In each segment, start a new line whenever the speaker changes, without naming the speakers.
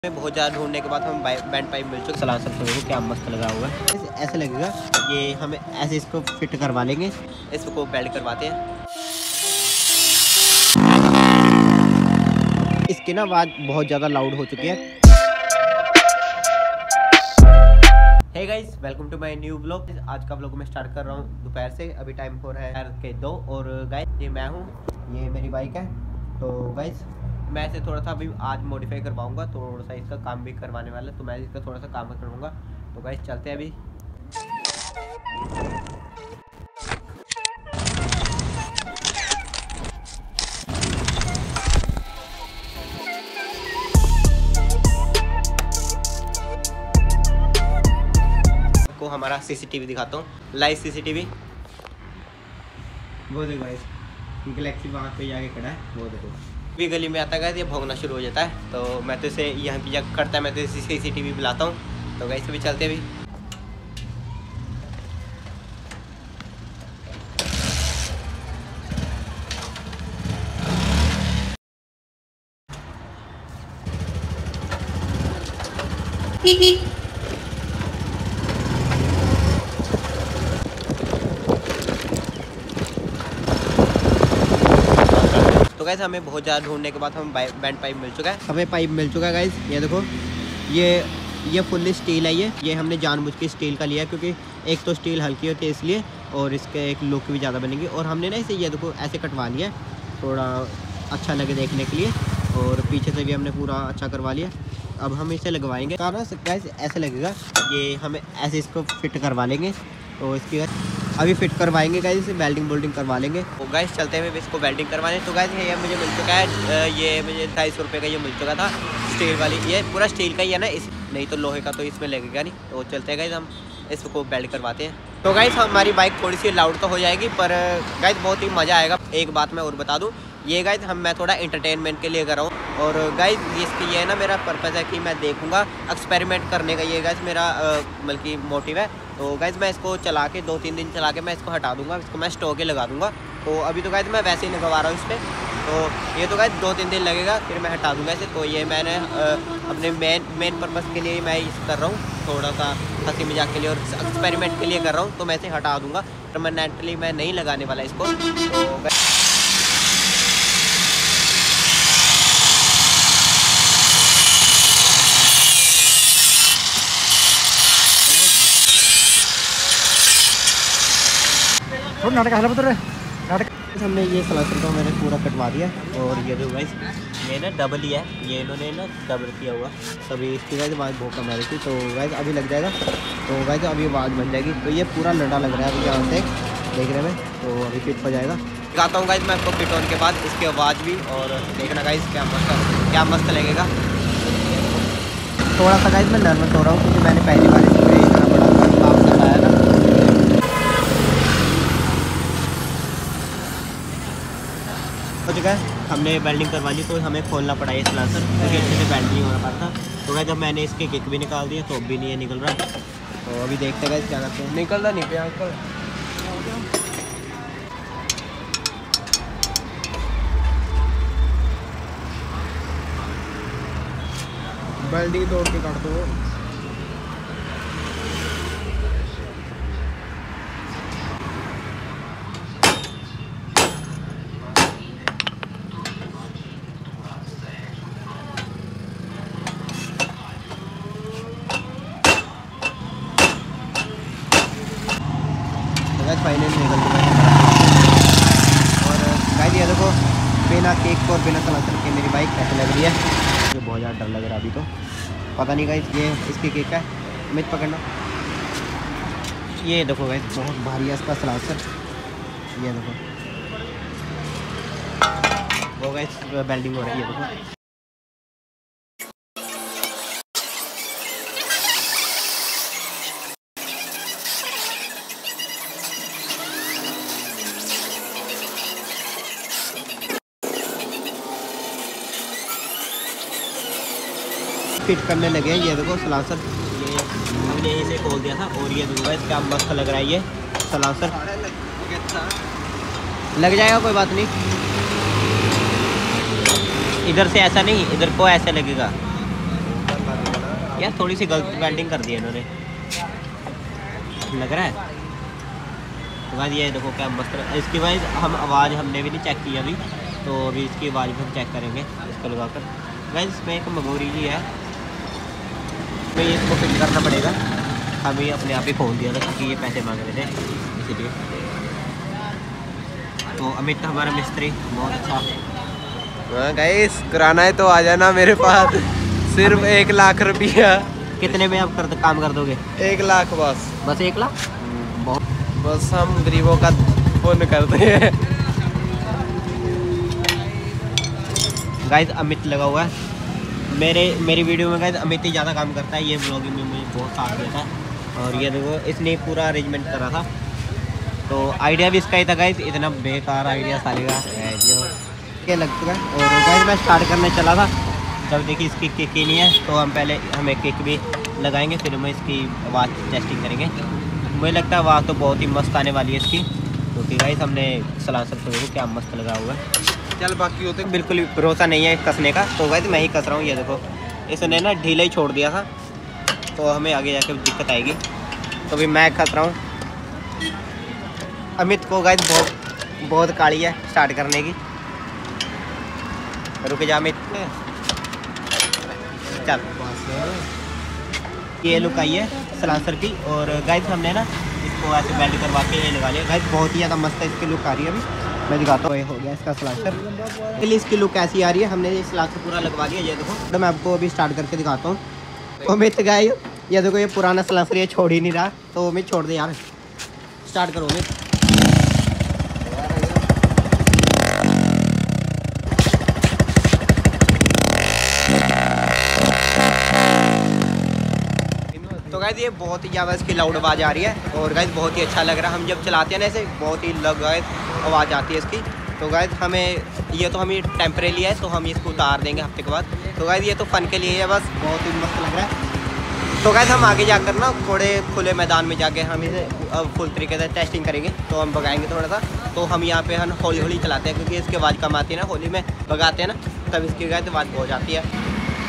बहुत ज़्यादा ढूंढने के बाद हम बैंड पाइप मिल चुके। सलाह सकते हो क्या मस्त लगा हुआ है, ऐसे लगेगा ये हमें ऐसे इसको फिट करवा लेंगे, इसको बेल्ट करवाते हैं। इसकी ना आवाज़ बहुत ज़्यादा लाउड हो चुकी है। Hey guys, welcome to my new blog. आज का ब्लॉग मैं स्टार्ट कर रहा हूँ दोपहर से। अभी टाइम हो रहा है के 2 और गाइस ये मैं हूँ, ये मेरी बाइक है। तो गाइस मैं इसे थोड़ा सा अभी आज मॉडिफाई करवाऊंगा, थोड़ा सा इसका काम भी करवाने वाला है, तो मैं इसका थोड़ा सा काम करूँगा। तो गाइस चलते हैं अभी। को हमारा सीसीटीवी दिखाता हूँ, लाइव सीसीटीवी। वो देखो गाइस, गैलेक्सी वहाँ पे जाके खड़ा है, वो देखो। भी गली में आता है ये भौंकना शुरू हो जाता है, तो मैं तो इसे यहाँ पे जब करता है मैं तो इसे सीसीटीवी बुलाता हूँ। तो गाइस भी चलते हैं अभी। तो गाइस हमें बहुत ज़्यादा ढूंढने के बाद हम बैंड पाइप मिल चुका है, हमें पाइप मिल चुका है गाइस। ये देखो, ये फुल्ली स्टील है। ये हमने जानबूझ के स्टील का लिया क्योंकि एक तो स्टील हल्की होती है इसलिए, और इसके एक लुक भी ज़्यादा बनेगी। और हमने ना इसे ये देखो ऐसे कटवा लिया थोड़ा अच्छा लगे देखने के लिए, और पीछे से भी हमने पूरा अच्छा करवा लिया। अब हम इसे लगवाएंगे कारण गाइस ऐसे लगेगा, ये हमें ऐसे इसको फिट करवा लेंगे। तो इसकी अभी फिट करवाएंगे गाइस, वेल्डिंग बोल्डिंग करवा लेंगे। तो गाइस चलते हैं इसको वेल्डिंग करवाने। तो गाइस ये मुझे मिल चुका है, ये मुझे 250 रुपये का ये मिल चुका था, स्टील वाली। ये पूरा स्टील का ही है ना, इस नहीं तो लोहे का तो इसमें लगेगा नहीं। तो चलते हैं गाइस, हम इसको वेल्ड करवाते हैं। तो गाइस हमारी बाइक थोड़ी सी लाउड तो हो जाएगी, पर गाइस बहुत ही मज़ा आएगा। एक बात मैं और बता दूँ, ये गाइस मैं थोड़ा इंटरटेनमेंट के लिए कर रहा हूँ। और गाइस इसकी ये ना मेरा पर्पज़ है कि मैं देखूँगा, एक्सपेरिमेंट करने का ये गाइस मेरा बल्कि मोटिव है। तो गाइस मैं इसको चला के 2-3 दिन चला के मैं इसको हटा दूँगा, इसको मैं स्टोव के लगा दूँगा। तो अभी तो गाइस मैं वैसे ही लगवा रहा हूँ इस पर। तो ये तो गाइस 2-3 दिन लगेगा, फिर मैं हटा दूँगा इसे। तो ये मैंने अपने मेन पर्पज़ के लिए मैं इसे कर रहा हूँ, थोड़ा सा हंसी मजाक के लिए और एक्सपेरिमेंट के लिए कर रहा हूँ। तो मैं इसे हटा दूँगा, परमानेंटली मैं नहीं लगाने वाला इसको। तो
नाटक हला पुत्र नाटक
हमने ये सलासर को मैंने पूरा कटवा दिया। और ये जो गाइस ये ना डबल ही है, ये इन्होंने ना डबल किया हुआ, तभी इसकी गाइस आवाज़ बहुत कम आ रही थी। तो गाइस अभी लग जाएगा, तो गाइस अभी आवाज़ बन जाएगी। तो ये पूरा लड़ा लग रहा है अभी यहाँ से देखने में, तो अभी फिट हो जाएगा। दिखाता हूँ गाइस मैं आपको फिट होने के बाद इसकी आवाज़ भी, और देखना गाइस क्या मस्त लगेगा। थोड़ा सा गाइस मैं नर्वस हो रहा हूँ क्योंकि मैंने पहली बार इसमें इतना बड़ा काम करवाया ना। हो चुका है, हमने वेल्डिंग करवा ली। तो हमें खोलना पड़ा ये सलासर क्योंकि अच्छे से वेल्ड नहीं हो रहा था। तो गाइस जब मैंने इसके किक भी निकाल दिया तो अब भी नहीं है निकल रहा। तो अभी देखते हैं गाइस क्या करते हैं। निकल रहा नहीं पे अंकल,
वेल्डिंग तोड़ के काट दो।
फाइनल निकल चुका है। और गाइस ये देखो, बिना केक और बिना सलासर के मेरी बाइक कैसे लग रही है। ये बहुत ज़्यादा डर लग रहा है अभी, तो पता नहीं गाइस ये इसकी केक है, उम्मीद पकड़ना। ये देखो गाइस बहुत भारी है इसका सलासर, ये देखो वो गाइस वेल्डिंग हो रही है, देखो। फिट करने लगे हैं, ये देखो सलासर, ये हमने यहीं से खोल दिया था। और ये देखो गाइस क्या मस्त लग रहा है ये सलासर। लग जाएगा, कोई बात नहीं। इधर से ऐसा नहीं, इधर को ऐसे लगेगा। यार थोड़ी सी गलत वेल्डिंग कर दी है इन्होंने, लग रहा है। तो बाद ये देखो क्या मस्त इसकी वाइज हम आवाज़ हमने भी नहीं चेक की अभी, तो अभी इसकी आवाज़ भी हम चेक करेंगे इसको लगाकर। गाइस इसमें एक मेमोरी ही है, तो ये इसको फिल करना पड़ेगा। अभी अपने आप ही खोल दिया था क्योंकि ये पैसे मांग रहे थे इसीलिए। तो अमित हमारा मिस्त्री बहुत अच्छा।
हाँ गाइस कराना है तो आ जाना मेरे पास, सिर्फ 1 लाख रुपया।
कितने में आप काम कर दोगे?
1 लाख बस।
बस 1 लाख? बहुत।
बस हम गरीबों का पुण्य करते हैं।
गाइस अमित लगा हुआ है मेरी वीडियो में। गाइस अमित ही ज़्यादा काम करता है, ये ब्लॉगिंग में मुझे बहुत साथ दिया था। और ये देखो इसने पूरा अरेंजमेंट करा था, तो आइडिया भी इसका ही था गाइस। इतना बेकार आइडिया साले का क्या लग चुका है। और गाइस मैं स्टार्ट करने चला था, जब देखिए इसकी किक ही नहीं है, तो हम पहले हमें किक भी लगाएंगे, फिर हम इसकी आवाज़ टेस्टिंग करेंगे। मुझे लगता है आवाज़ तो बहुत ही मस्त आने वाली है इसकी, क्योंकि गाइस हमने सलांसर को देखो क्या मस्त लगा हुआ है।
चल बाकी होते
बिल्कुल भी भरोसा नहीं है कसने का, तो गाइस मैं ही कस रहा हूँ। ये देखो इसने ना ढीला ही छोड़ दिया था, तो हमें आगे जाकर दिक्कत आएगी, तो भी मैं कस रहा हूँ। अमित को गाइस बहुत काली है स्टार्ट करने की। रुक जा अमित, चल। ये लुक आई है सलांसर की। और गाइस हमने ना इसको ऐसे बेल्ट करवा के ये लगा लिया। गाइस बहुत ही ज़्यादा मस्त है इसकी लुक आ रही है। अभी मैं दिखाता हूँ, ये हो गया इसका सलांसर। पहले इसकी लुक ऐसी आ रही है, हमने ये सलांसर पूरा लगवा लिया। ये देखो तो मैं आपको अभी स्टार्ट करके दिखाता हूँ। अमित गाइस ये देखो ये पुराना सलांसर ये छोड़ ही नहीं रहा, तो अमित छोड़ दे यार, स्टार्ट करो अमित। तो गाइस ये बहुत ही ज़्यादा इसकी लाउड आवाज़ आ रही है, और गाइस बहुत ही अच्छा लग रहा है। हम जब चलाते हैं ना ऐसे बहुत ही गाइस आवाज़ आती है इसकी। तो गाइस हमें ये तो हमें टेम्परेरी है, तो हम इसको उतार देंगे हफ्ते के बाद। तो गाइस ये तो फ़न के लिए है बस, बहुत ही मस्त लग रहा है। तो गाइस हम आगे जाकर ना थोड़े खुले मैदान में जाके हम इसे फुल तरीके से टेस्टिंग करेंगे, तो हम भगाएंगे थोड़ा सा। तो हम यहाँ पे हम हौली हौली चलाते हैं, क्योंकि इसकी आवाज़ कम आती है ना, होली में भगाते हैं ना तब इसकी गाइस आवाज़ बहुत जाती है।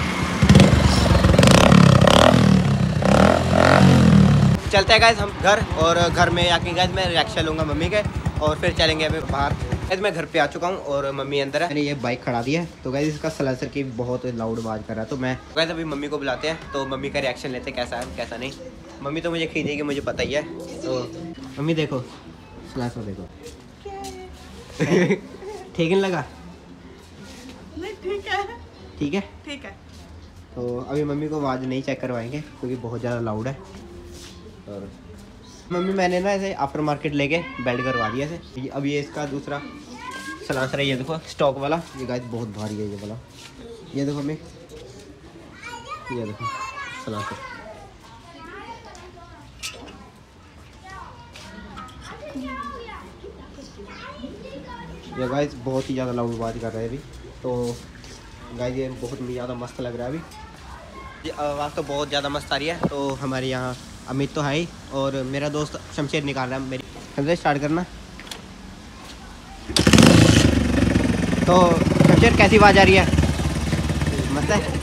चलते हैं गाइस हम घर, और घर में आके गाइस मैं रिएक्शन लूँगा मम्मी के, और फिर चलेंगे अभी बाहर। गाइस मैं घर पे आ चुका हूँ और मम्मी अंदर है। मैंने ये बाइक खड़ा दी है, तो गाइस इसका सलांसर की बहुत लाउड आवाज़ कर रहा है। तो मैं गाइस अभी मम्मी को बुलाते हैं, तो मम्मी का रिएक्शन लेते हैं कैसा है कैसा नहीं। मम्मी तो मुझे खींचेगी, मुझे पता ही है। तो मम्मी देखो सलांसर देखो। ठीक नहीं लगा? ठीक है ठीक है। तो अभी मम्मी को आवाज़ नहीं चेक करवाएंगे क्योंकि बहुत ज़्यादा लाउड है। और मम्मी मैंने ना ऐसे आफ्टर मार्केट लेके बेल्ट करवा दिया ऐसे। अब ये इसका दूसरा सलांसर है, ये देखो स्टॉक वाला। ये गाइस बहुत भारी है ये वाला। ये देखो मम्मी, ये देखो सलांसर। ये गाइस बहुत ही ज़्यादा लाउड आवाज़ कर रहा है अभी। तो गाइस ये बहुत ज़्यादा मस्त लग रहा है अभी। आवाज़ तो बहुत ज़्यादा मस्त आ रही है। तो हमारे यहाँ अमित तो है ही, और मेरा दोस्त शमशेर निकाल रहा है मेरी। शमशेर स्टार्ट करना। तो शमशेर कैसी आवाज़ आ रही है? मस्त है।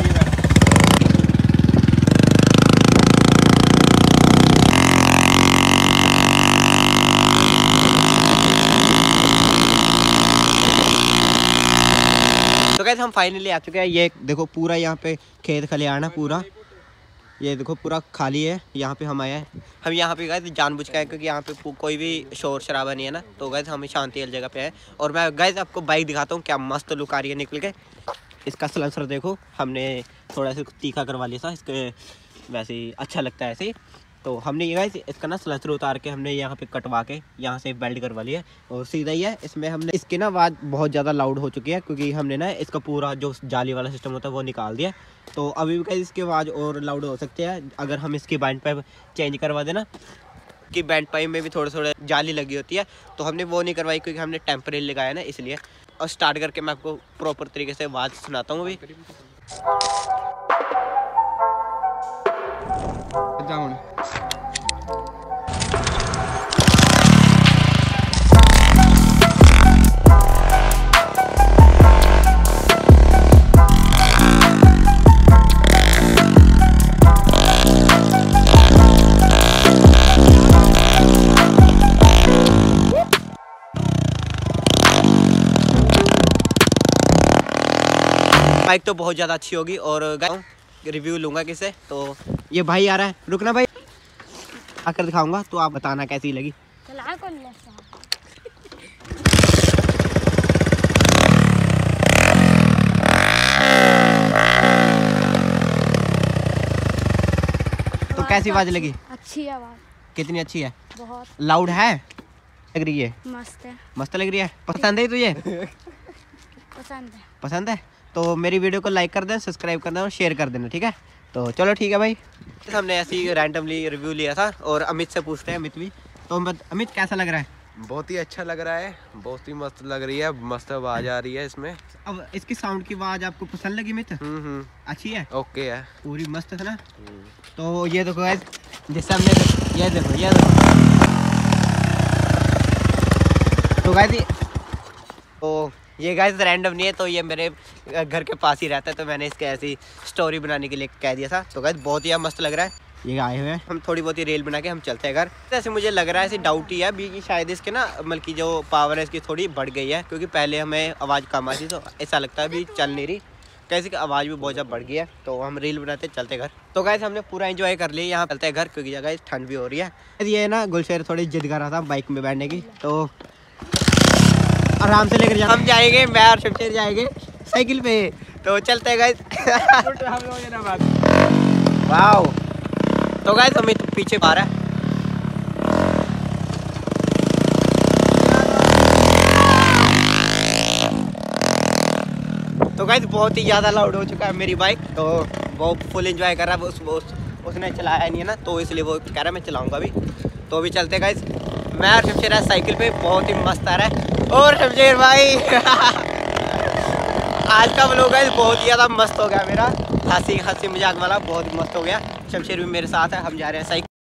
तो गाइस हम फाइनली आ चुके हैं। ये देखो पूरा यहाँ पे खेत खलिहान है पूरा, ये देखो पूरा खाली है। यहाँ पे हम आए हैं, हम यहाँ पे गाइस जानबूझ के आए क्योंकि यहाँ पे कोई भी शोर शराबा नहीं है ना। तो गाइस हम शांति वाली जगह पे है। और मैं गाइस आपको बाइक दिखाता हूँ क्या मस्त लुक आ रही है निकल के। इसका सलांसर देखो, हमने थोड़ा सा तीखा करवा लिया था इसके, वैसे ही अच्छा लगता है ऐसे ही। तो हमने ये गाइस इसका ना सलांसर उतार के हमने यहाँ पे कटवा के यहाँ से बेल्ट करवा लिया, और सीधा ही है। इसमें हमने इसकी ना आवाज़ बहुत ज़्यादा लाउड हो चुकी है, क्योंकि हमने ना इसका पूरा जो जाली वाला सिस्टम होता है वो निकाल दिया। तो अभी भी गाइस इसकी आवाज़ और लाउड हो सकती है अगर हम इसकी बैंड पाइप चेंज करवा देना, कि बैंड पाइप में भी थोड़े जाली लगी होती है। तो हमने वो नहीं करवाई क्योंकि हमने टेम्परेरी लगाया ना इसलिए। और स्टार्ट करके मैं आपको प्रॉपर तरीके से आवाज़ सुनाता हूँ अभी। बाइक तो बहुत ज़्यादा अच्छी होगी और रिव्यू लूँगा किसे। तो ये भाई आ रहा है, रुकना भाई, आकर दिखाऊंगा तो आप बताना कैसी लगी। तो कैसी आवाज लगी?
अच्छी आवाज।
कितनी अच्छी है?
बहुत
लाउड है, लग रही है?
मस्त है।
मस्त लग रही है। पसंद है तुझे?
पसंद है।
पसंद है तो मेरी वीडियो को लाइक कर देना, सब्सक्राइब कर देना और शेयर कर देना, ठीक है। तो चलो ठीक है भाई, हमने ऐसे ही रैंडमली रिव्यू लिया था और अमित से पूछते हैं, अमित भी। तो अमित कैसा लग रहा है?
बहुत ही अच्छा लग रहा है, बहुत ही मस्त लग रही है, मस्त आवाज आ रही है इसमें।
अब इसकी साउंड की आवाज आपको पसंद लगी अमित? अच्छी है, ओके
है,
पूरी मस्त है ना। तो ये देखो गाइस, जिससे हमने ये देखो तो गाइस तो ये गाइस रैंडम नहीं है, तो ये मेरे घर के पास ही रहता है, तो मैंने इसके ऐसी स्टोरी बनाने के लिए कह दिया था। तो गाइस बहुत ही मस्त लग रहा है। ये आए हुए हैं, हम थोड़ी बहुत ही रेल बना के हम चलते हैं घर। ऐसे मुझे लग रहा है, ऐसे डाउट ही है अभी कि शायद इसके ना मतलब की जो पावर है इसकी थोड़ी बढ़ गई है, क्योंकि पहले हमें आवाज़ कम आती, तो ऐसा लगता है अभी चल नहीं रही, कैसे कि आवाज़ भी बहुत ज़्यादा बढ़ गई है। तो हम रील बनाते चलते घर। तो गाइस हमने पूरा एंजॉय कर लिया, यहाँ चलते हैं घर, क्योंकि जगह ठंड भी हो रही है। ये ना गुलशेर थोड़ी जिद कर रहा था बाइक में बैठने की, तो आराम से लेकर हम जाएंगे, मैं और शमशेर जाएंगे साइकिल पे। तो चलते हैं गाइस। वाओ, तो गाइस हमें तो पीछे आ रहा है। तो गाइस बहुत ही ज़्यादा लाउड हो चुका है मेरी बाइक, तो वो फुल एंजॉय कर रहा है। उसने चलाया नहीं है ना, तो इसलिए वो कह रहा है मैं चलाऊंगा अभी। तो अभी चलते गाइस, मैं और शमशेर साइकिल पे, बहुत ही मस्त आ रहा है। और शमशेर भाई आज का व्लॉग गाइस बहुत ही ज़्यादा मस्त हो गया मेरा, हंसी मजाक वाला बहुत ही मस्त हो गया। शमशेर भी मेरे साथ है, हम जा रहे हैं साइकिल।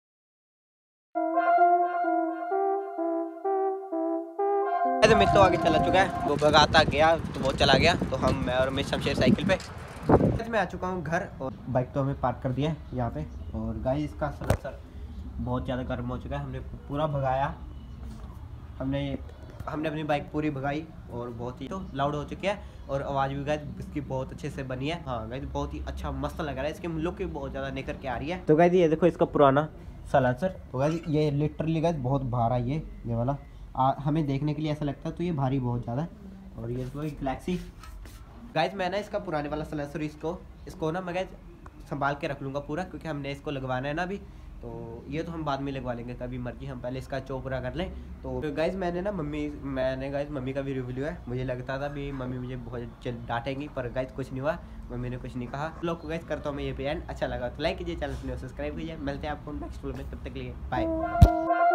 मित तो आगे चला चुका है, वो भगाता गया तो वो चला गया, तो मैं और शमशेर साइकिल पे। मैं आ चुका हूँ घर और बाइक तो हमें पार्क कर दिया है यहाँ पे। और गाइस इसका सर बहुत ज़्यादा गर्म हो चुका है, हमने पूरा भगाया, हमने अपनी बाइक पूरी भगाई और बहुत ही तो लाउड हो चुकी है और आवाज़ भी गाइस इसकी बहुत अच्छे से बनी है। हाँ गाइस बहुत ही अच्छा मस्त लग रहा है, इसकी लुक भी बहुत ज़्यादा निखर के आ रही है। तो गाइस ये देखो इसका पुराना सलांसर, तो गाइस ये लिटरली गाइस बहुत भारा है, ये वाला हमें देखने के लिए ऐसा लगता है, तो ये भारी बहुत ज़्यादा है। और ये देखो गैलेक्सी गाइस, मैं ना इसका पुराने वाला सलांसर इसको ना मैं गाइस संभाल के रख लूँगा पूरा, क्योंकि हमने इसको लगवाना है ना अभी, तो ये तो हम बाद में लगवा लेंगे कभी मर्जी, हम पहले इसका चो पूरा कर लें। तो गाइज मैंने गाइज मम्मी का भी रिव्यू लिया है, मुझे लगता था भी मम्मी मुझे बहुत डांटेंगी, पर गाइज कुछ नहीं हुआ, मम्मी ने कुछ नहीं कहा। लोग को गाइज करता हूँ मैं ये पे एंड, अच्छा लगा तो लाइक कीजिए, चैनल को सब्सक्राइब कीजिए। मिलते हैं आपको नेक्स्ट वीडियो में, तब तक के लिए बाय।